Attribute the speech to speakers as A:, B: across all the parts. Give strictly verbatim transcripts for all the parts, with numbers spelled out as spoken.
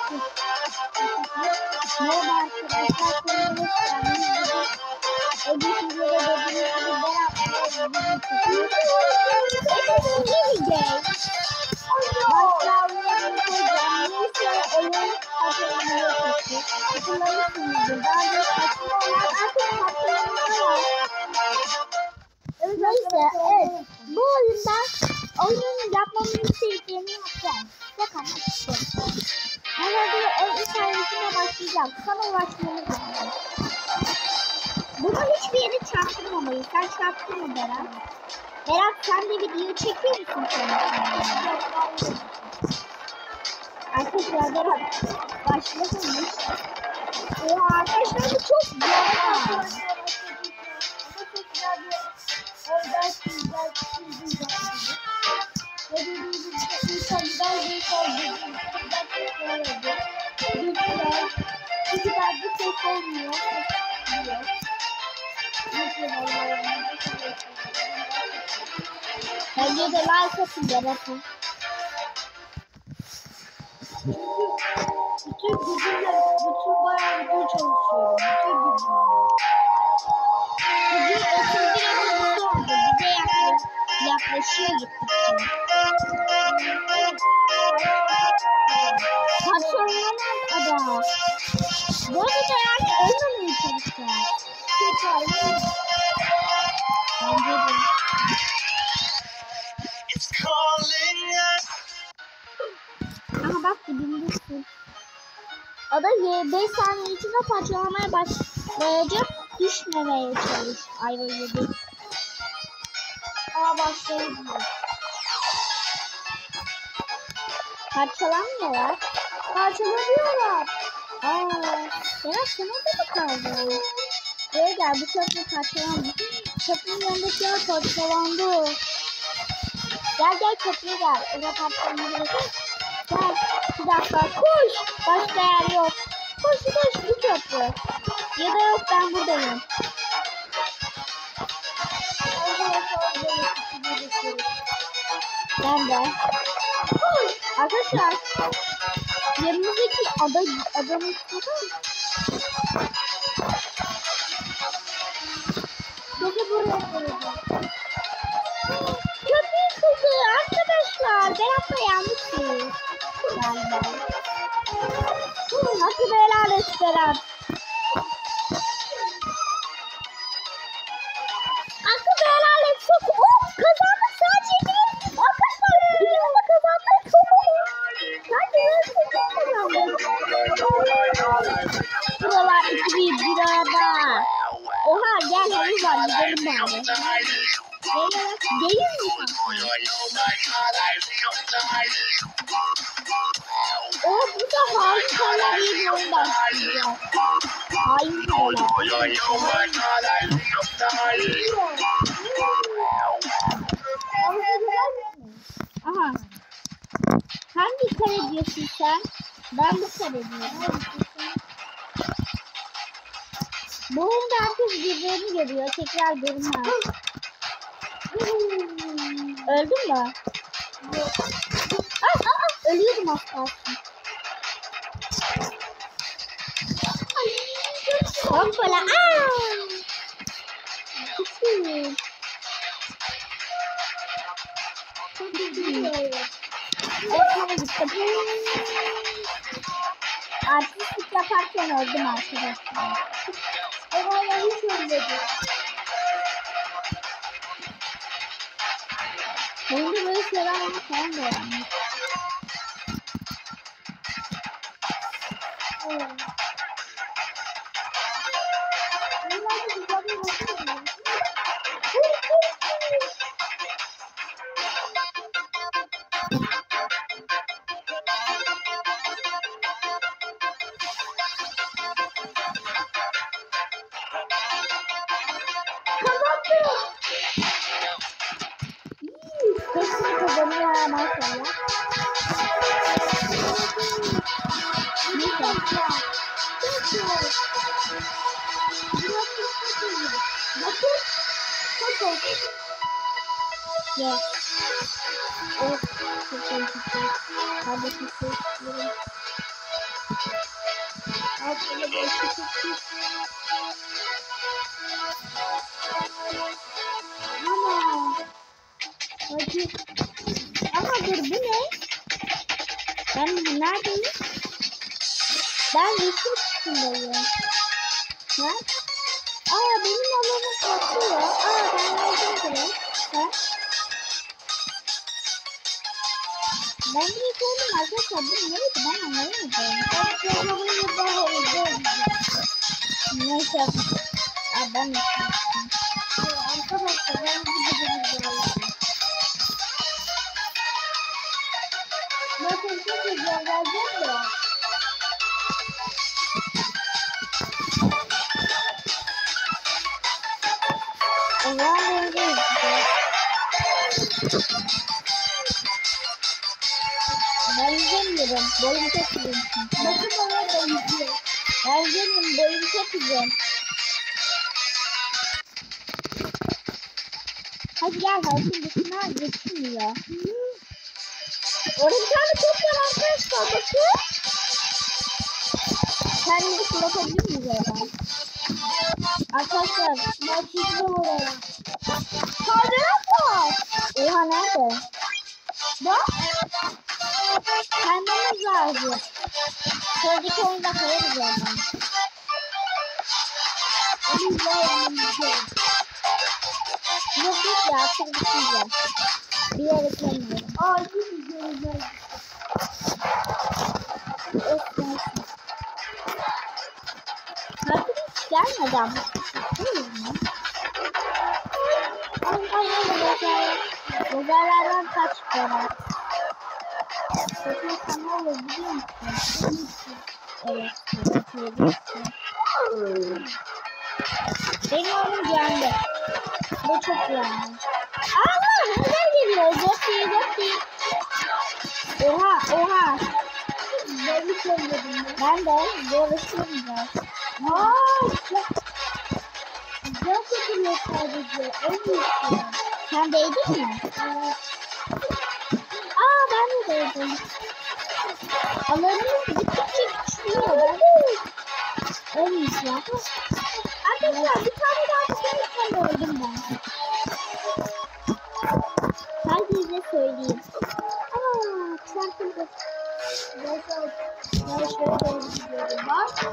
A: Merhaba arkadaşlar, kanalıma hoş geldiniz. Bugün videoda dediğiniz gibi Berat Başlavlarını koyacağım. Neyse oyun hatırlamaya çalışıyor. Hatırlamışsınızdır. Daha önce hatırlayan artık hatırlamıyor. Neyse, evet. Bu oyunda oyunun yapmamın istediklerini yapacağım. Bakalım istiyorum. Herhalde ev servisine başlayacağım. Sana ulaşmamız lazım. Bunu hiçbir yere çarptırmamayız. Sen çarptırma Berat. Berat, sen de video çekiyor musun sen? Arkadaşlar Berat başlamış. Oha arkadaşlar, bu çok güzel. Çünkü bende ses olmuyor. Bence de like atın Berat'ın. Bütün gücümle, bütün bayağı video çalışıyorum. Bütün gücümle. Bugün otuz bir abonesi oldu. Bize yaklaş, yaklaşıyor gittikçe. Patronlanan adam. Bu arada yani ölmemeye çalışacağız. Bence de. Aha bak dibindesin. O da beş saniye içinde parçalamaya başlayacak. Düşmemeye çalış. Ayva yedi. Aa başlayalım. Parçalanmıyorlar. Parçalanıyorlar. Aa, Berat sen orada mı kaldın? Buraya gel, bu köprü parçalandı. Köprünün yanındaki yer parçalandı. Gel gel köprüye gel. Orada parçalandı. Gel. Bir dakika koş. Başka yer yok. Koş koş bu köprü. Ya da yok, ben buradayım. Ben de. Arkadaşlar yanımızdaki ada, adamı tutar. Bizi buraya koyacağım. Köprüyü kurdu arkadaşlar. Berat'la yanlışız. Galiba. Nasıl helal et Berat. Akıl helal et. Çok oh, kazandık sadece değil. Arkadaşlar ikimiz de kazandık. Çok iyi. Sadece kazandık. Buralar iki bir bir arada. Oha gel havuz var, gidelim bari. Gelir mi kanka? Oh, bu da harikalar iyi bir oyun başlayacak. Hain kaleler. Aha. Hangi kare diyorsun sen? Ben bu kare diyorum. Bu oyunda herkes birbirini görüyor. Tekrar görünmez. Öldün mü? Aa, aa, ölüyordum az kalsın. Hoppala. Aaa. Çok iyi. Çok iyi. Evet, hadi gittim. Artistik yaparken öldüm arkadaşlar. Ama hiç ölmedi. Benim de böyle şeyler olmak falan da yani. Evet. Hepsini kazanıyor ha maşallah. Neyse. Bakın. Bakın. Yes. Evet. Çok iyi. Hadi çok iyi. Şöyle bir iki çok Ama. Hadi. Ama dur bu ne? Ben neredeyim? Ben resim kısmındayım. Ne? Aa benim alanım patlıyor. Aa ben aldım direkt. Ha? Ben direkt oldum arkadaşlar. Bu neydi? Ben anlayamadım. Ben programını daha oldum. Neyse. Aa ben de arkadaşlar ben bir de bir Bakın çok güzel gelecek ya. O zaman böyle yapacağız. Ben izlemiyorum. Boyum çok uzun. Bakın bana benziyor. Ben izlemiyorum. Boyum çok uzun. Hadi gel halkın dışına geçmiyor. Orada bir tane çok var arkadaşlar. Bakın. Kendimizi kullanabilir miyiz oradan? Arkadaşlar. Ben çizdim oraya. Kaldırın mı? Oha nerede? Bak. Kendimiz lazım. Sonraki oyunda koyarız oradan. Onu izleyelim. Yok yok ya. Çok güzel. Bir yere koymuyorum. Aa güzel güzel. Artık hiç gelmedi ama. Değil mi? Ay ay ay ay. Modellerden kaç para? Bakın sana olur biliyor musun? Evet. Benim oğlum geldi. Bu çok geldi. Aa güzel geliyor. Dört değil dört değil. Oha oha. Ben söyledim. Ben de görüşürüm de. Aaa güzel kokuyor sadece. En iyisi. Sen değdin mi? Evet. Aa ben de değdim. Alanımız gittikçe küçülüyor. Ben en iyisi ya. Arkadaşlar bir tane daha tutarsan öldüm ben. Herkese söyleyeyim. Aaa çarpıldı. Ben şöyle doğru gidiyorum. Bak.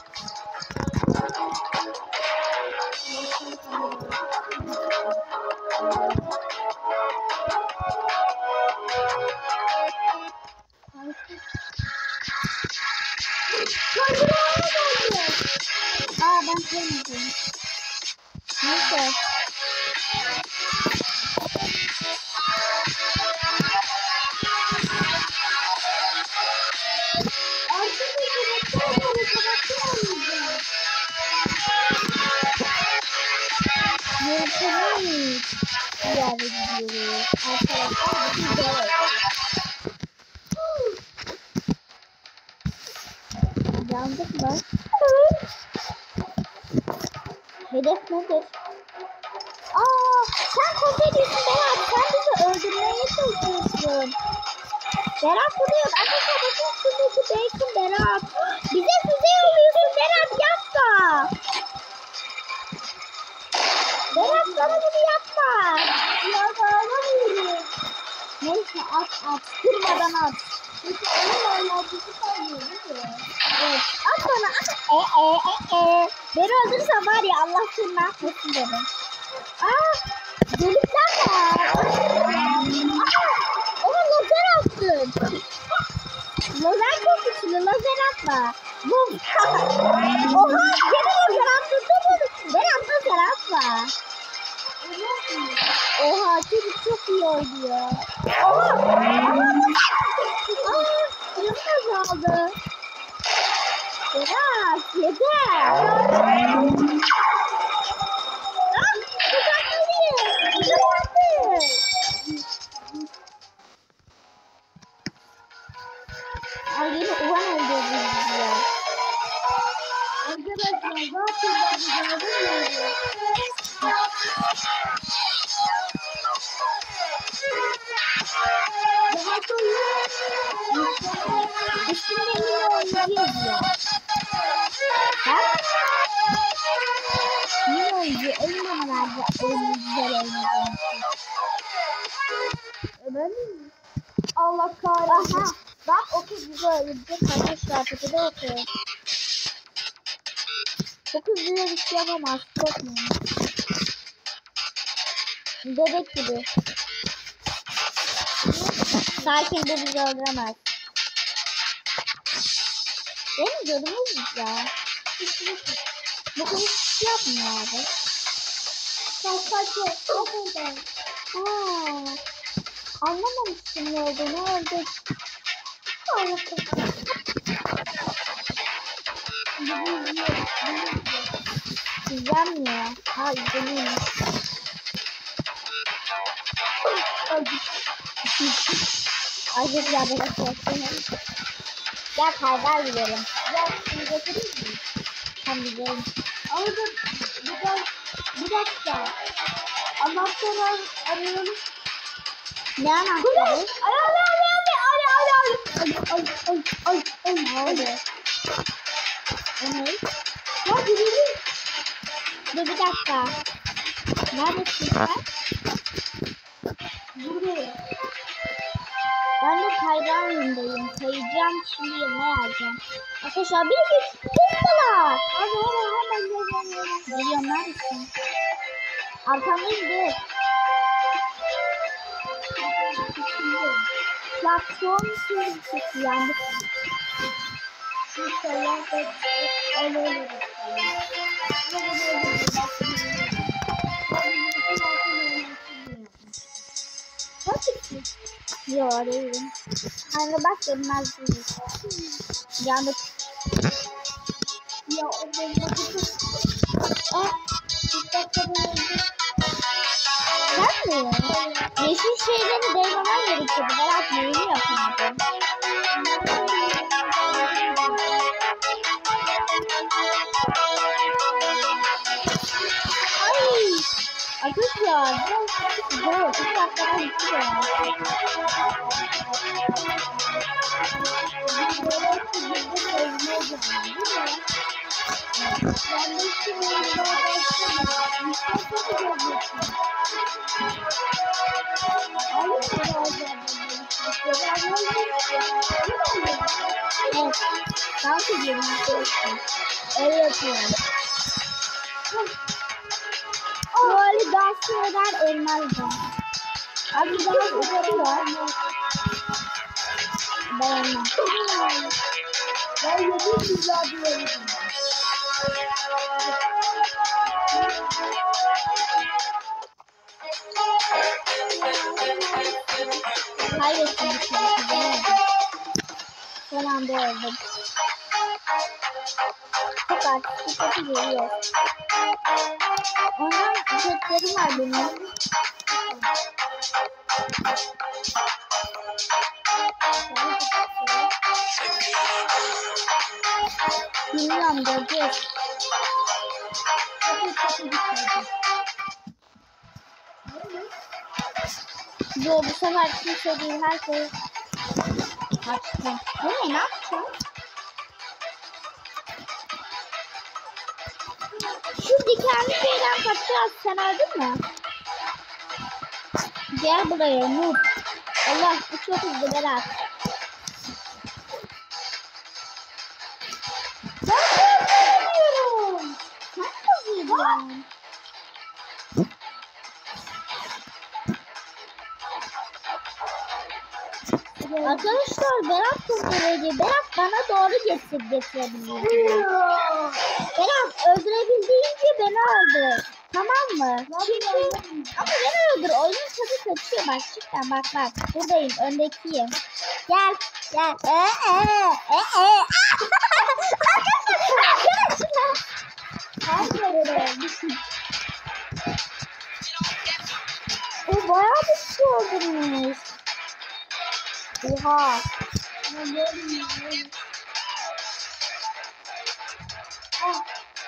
A: Aa ben sevmedim. Neyse. Yönetmeyi iade ediyoruz. Arkadaşlar bu güzel. Yandık mı? Hedef nedir? Aa, sen kontrolüyorsun Berat. Sen bizi öldürmeye çalışıyorsun. Berat bunu yok. Arkadaşlar bakın şuradaki bacon Berat. Bize füze yolluyorsun Berat yapma. Berat sana bunu yapma. Ya bağlamıyorum. Neyse at at. Kırmadan at. Peki onun anlatıcı kalmıyor değil mi? Evet. At bana at. E e e e. Beni öldürürsen var ya Allah seni mahvetsin dedim. Aaa. Delikler var. Aa. Ona lazer attın. Lazer çok güçlü. Lazer atma. Oha. Gene lazer attın. Berat lazer atma. Oha çocuk çok iyi oynuyor. Oha. Aaa. Canım azaldı. Berat yeter. Aaa kazanmalıyım. Kazandım. Ay yine ulan öldürdüm diyor. Arkadaşlar zaten ben gördüm. Daha sonra üstünde yine oynuyor diyor. burada ölecek arkadaşlar. Tepede oturuyor. Çok hızlı bir şey yapamaz. Korkmayın. Bebek gibi. Sakin, bu bizi öldüremez. Benim canımız ya. Bu kız hiç şey yapmıyor abi. Kaç kaç yok oradan. Aaa. Anlamamıştım ne olduğunu, öldük. İzlenmiyor. Ha, izleniyor. Acıklar bana korkuyor. Gel kayda gidelim. Gel şimdi götürür müyüz? Tamam gidelim. Ama da bir dakika. Bir dakika. Anahtarı arıyorum. Ne anahtarı? Ay ay ay ay ay ay ay ay ay ay ne oldu? O ne? Ya gidelim. Dur bir dakika. Neredesin sen? Buradayım. Ben de kayda oyundayım. Kayacağım, şimdi yemeğe alacağım. Arkadaşlar bir bir bombalar. Hadi hadi hemen gel gel gel. Geliyorum, neredesin? Arkamdayım, dur. Platform sürücüsü yandık. Şu şeyler de öyle öyle. Yok değilim. Hani bak görmez değil. Yandık. Ya o benim ah, sen mi? Yeşil şeyleri değmemen gerekiyordu. Ben artık neyini yapamadım. Ay! Arkadaşlar, zor. Bir dakikadan bitiyor. Evet, dans ediyorum arkadaşlar. Öyle yapıyorum. Böyle dans eder ölmezdim. Abi bana fotoğrafı var. Ben olmam. Ben yedi güzel diyorum. Kaybettim bir şey. Son anda öldüm. Çok artık bir kötü geliyor. Ondan kötülerim var benim. Bilmiyorum, göreceğiz. Yo, bu sefer kimse değil, herkes kaçtı. Bu ne, ne yapacağım? Şu dikenli şeyden kaçacağız. Sen öldün mü? Gel buraya noob. Allah, bu çok hızlı Berat. Ben kazanıyorum. Sen kazanıyorsun. Arkadaşlar Berat kazanıyor. Berat bana doğru getir getirebilir. Berat öldürebildiğince beni öldür. Tamam mı? Çünkü ama beni öldür. Oyunun tadı kaçıyor. Bak cidden bak bak. Buradayım. Öndekiyim. Gel. Gel. Eee. Eee. Eee. Arkadaşlar. O bayağı bir şey öldürmüş. Oha. Ah.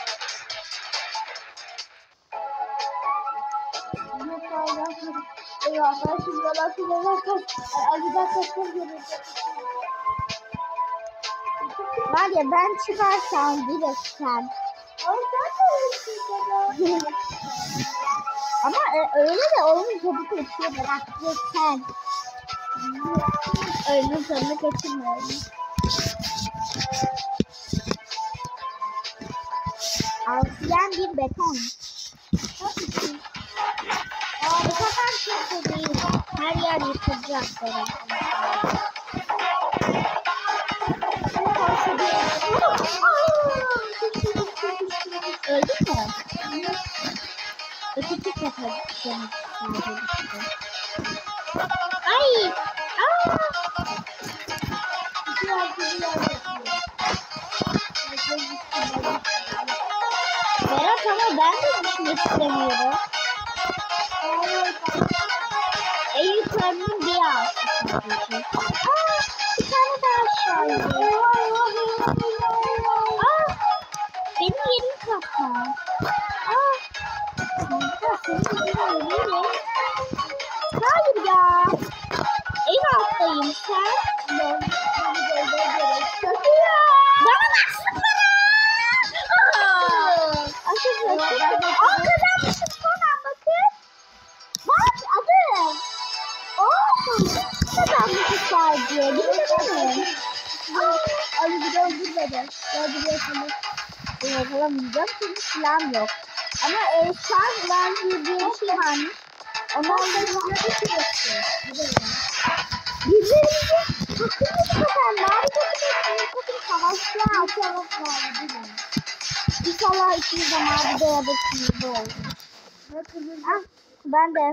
A: Eyvah, ben şimdi yalan söylemem kaç. Acıdan kaçmam gerekiyor. Var ya, ben çıkarsam bilirsen. Ama sen de öyle. Ama e, öyle de oyunun tadı kaçıyor. Bırak sen. Oyunun tadını kaçırmıyorum. beton. Aa, bu kadar kötü değil. Her yer yıkılacak böyle. Öldün mü? Öteki sefer seni ay! Aa! Berat ama ben de düşmek istemiyorum. En yukarının bir altı. Aa! Bir tane daha aşağı iniyor. Aa! Benim yerim kapma. Aa! Kanka senin yerin öyle. Hayır ya. En alttayım sen. Bana baksın bana. Aa kazanmışım sonra bakın. Bak adım. Oo kazanmışım sadece. Bir de benim. Ali bir de öldürmedi. Öldürüyorsunuz. Yakalamayacağım çünkü silahım yok. Ama e, şarj verdiği bir şey varmış. Ondan sonra bir şey yapıyor. Bizlerimizi hakkımız kadar mavi takımı takım savaşçıya açarak mavi değil mi? İnşallah ikimiz de mavide ya da kırmızı olur. Ah, ben de.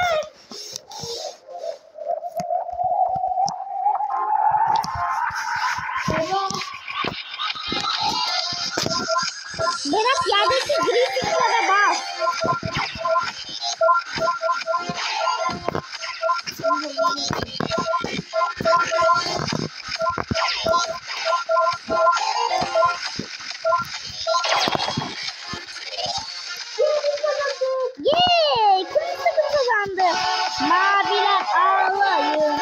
A: Berat yerdeki gri tuşlara bas. Yeee! Kırmızı takım kazandı. Maviler ağlayın.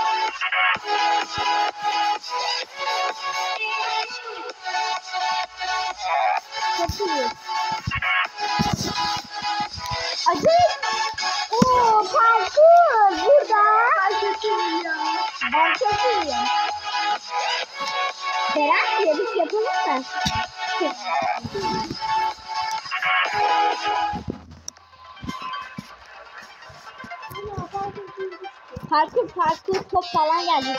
A: Çok iyi. Acı. Ooo parkur burada. Ben çok iyiyim. Berat yarış yapalım mı? Parkur parkur top falan geldi.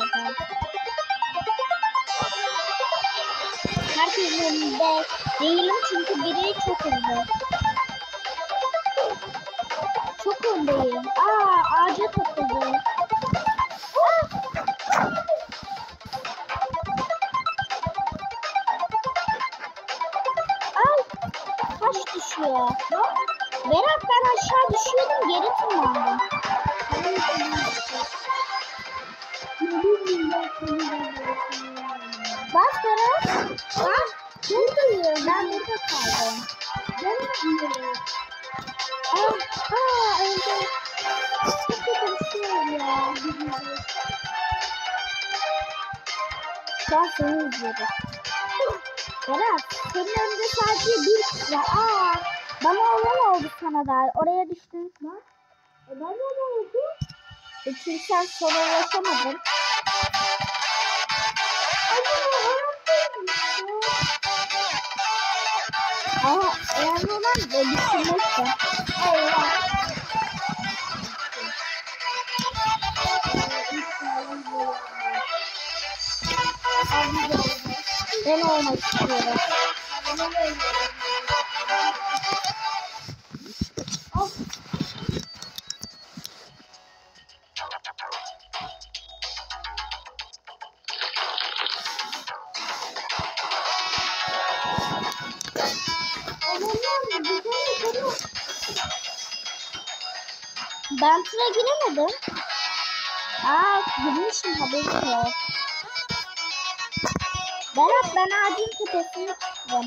A: Herkesin önünde değilim çünkü biri çok hızlı. Çok öndeyim. Aa ağaca takıldı. Ay taş düşüyor. Berat ben aşağı düşüyordum geri tırmandım. Bak Berat. Bak. Buradayım. Ben burada kaldım. Canım. Aa, aa öldüm. Çok konuşuyorum ya. Ben seni izliyorum. Berat, senin önünde sadece bir kişi var. Aa, bana olan oldu sana da. Oraya düştün. Ne? E ben de oldu. E çünkü sen sonra ulaşamadın. Aa, önemli olan da düşünmekti. Eyvah. Ben olmak istiyorum. Oh. Ben tıra giremedim. Aa, girmişim haberim yok. Berat ben ağacın tepesine çıktım.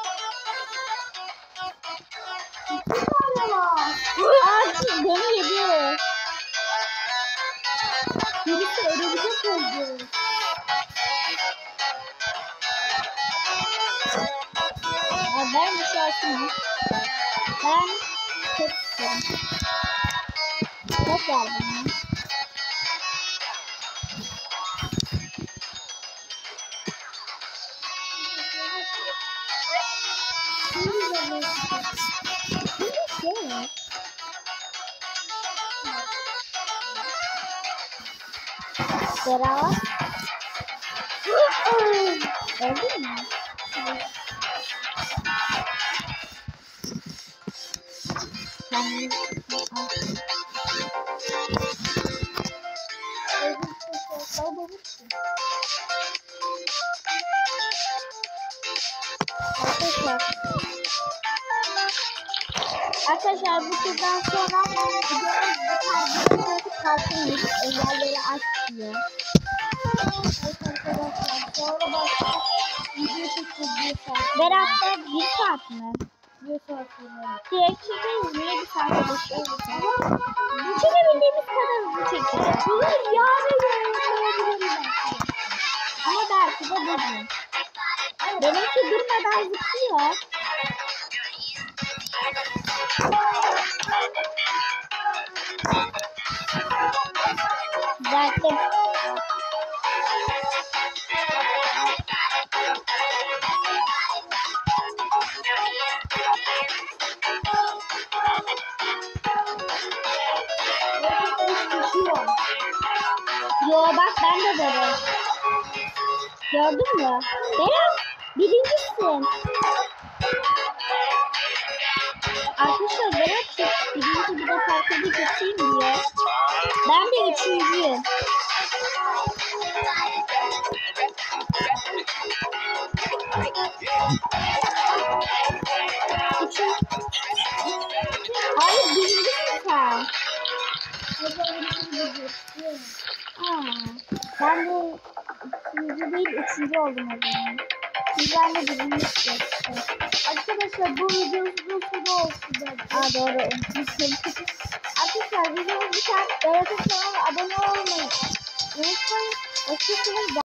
A: Ağacı beni yedi. Birisi ölebilecek oldu. Aa, ben bir şey açayım. Ben çok istiyorum. Çok geldim. Beraber. Öldün mü? Ben Arkadaşlar bu turdan sonra videomuz kartıymış. Özelleri aç diyor. Berat'ta bir saat mi? Bir saat mi? Direkt çekeriz. Niye bir saat geçiyor? Bu çekebildiğimiz kadar hızlı çekeriz. Bunu yarın yayınlayabiliriz. Ama belki de bugün. Benimki durmadan zıplıyor. Zaten Yo bak ben de böyle. Gördün mü? Berat birincisin. Arkadaşlar Berat çok birinci bir de farklı bir geçeyim diye. Ben de üçüncüyüm. Üçüncü. Hayır birincisin sen. Aa, ben de ikinci değil üçüncü oldum o zaman. Şimdi ben de birinci. Arkadaşlar bu videomuzun sonu olsun. Aa doğru unutmuşum. Arkadaşlar videomuz biter. Berat'a abone olmayı unutmayın. Hoşçakalın.